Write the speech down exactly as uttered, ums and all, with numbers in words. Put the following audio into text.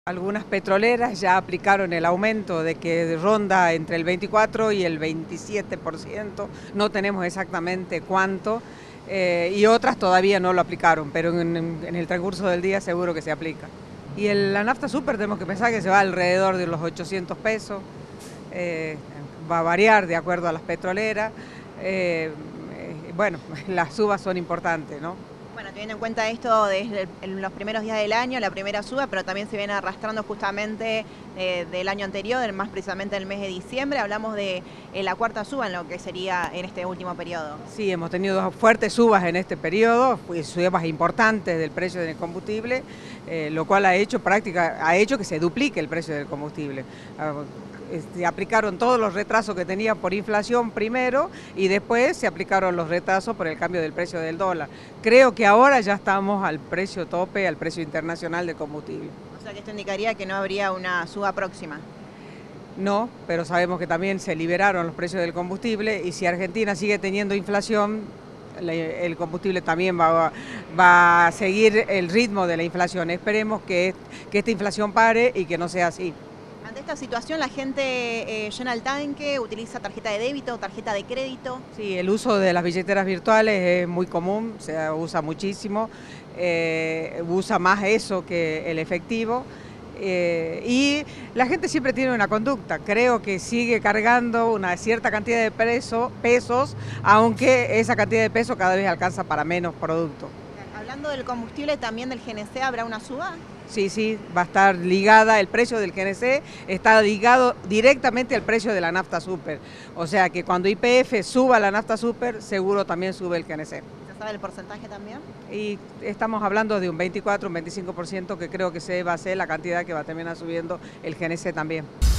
Algunas petroleras ya aplicaron el aumento de que ronda entre el veinticuatro y el veintisiete por ciento, no tenemos exactamente cuánto, eh, y otras todavía no lo aplicaron, pero en, en el transcurso del día seguro que se aplica. Y el, la nafta super tenemos que pensar que se va alrededor de los ochocientos pesos, eh, va a variar de acuerdo a las petroleras, eh, eh, bueno, las subas son importantes, ¿no? Bueno, teniendo en cuenta esto desde el, los primeros días del año, la primera suba, pero también se viene arrastrando justamente eh, del año anterior, más precisamente el mes de diciembre, hablamos de eh, la cuarta suba en lo que sería en este último periodo. Sí, hemos tenido dos fuertes subas en este periodo, subas importantes del precio del combustible, eh, lo cual ha hecho práctica, ha hecho que se duplique el precio del combustible. Se aplicaron todos los retrasos que tenía por inflación primero y después se aplicaron los retrasos por el cambio del precio del dólar. Creo que ahora ya estamos al precio tope, al precio internacional del combustible. O sea que esto indicaría que no habría una suba próxima. No, pero sabemos que también se liberaron los precios del combustible y si Argentina sigue teniendo inflación, el combustible también va, va a seguir el ritmo de la inflación. Esperemos que, que esta inflación pare y que no sea así. Ante esta situación, la gente eh, llena el tanque, utiliza tarjeta de débito, tarjeta de crédito. Sí, el uso de las billeteras virtuales es muy común, se usa muchísimo, eh, usa más eso que el efectivo. Eh, y la gente siempre tiene una conducta, creo que sigue cargando una cierta cantidad de peso, pesos, aunque esa cantidad de pesos cada vez alcanza para menos productos. Hablando del combustible, también del G N C, ¿habrá una suba? Sí, sí, va a estar ligada, el precio del G N C está ligado directamente al precio de la nafta super. O sea que cuando Y P F suba la nafta super, seguro también sube el G N C. ¿Se sabe el porcentaje también? Y estamos hablando de un veinticuatro, un veinticinco por ciento que creo que se va a ser la cantidad que va a terminar subiendo el G N C también.